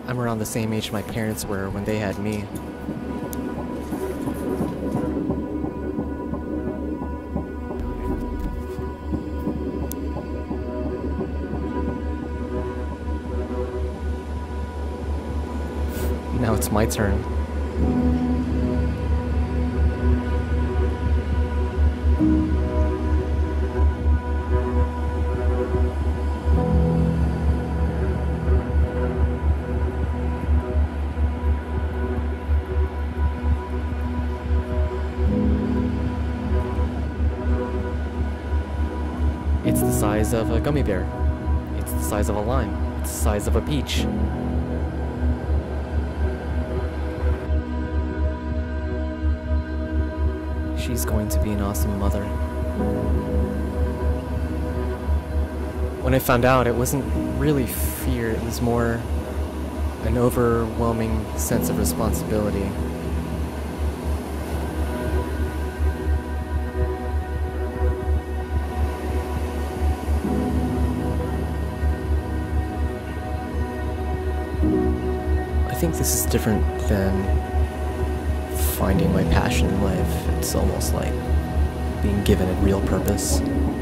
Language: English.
I'm around the same age my parents were when they had me. Now it's my turn. It's the size of a gummy bear. It's the size of a lime. It's the size of a peach. She's going to be an awesome mother. When I found out, it wasn't really fear, it was more an overwhelming sense of responsibility. I think this is different than finding my passion in life. It's almost like being given a real purpose.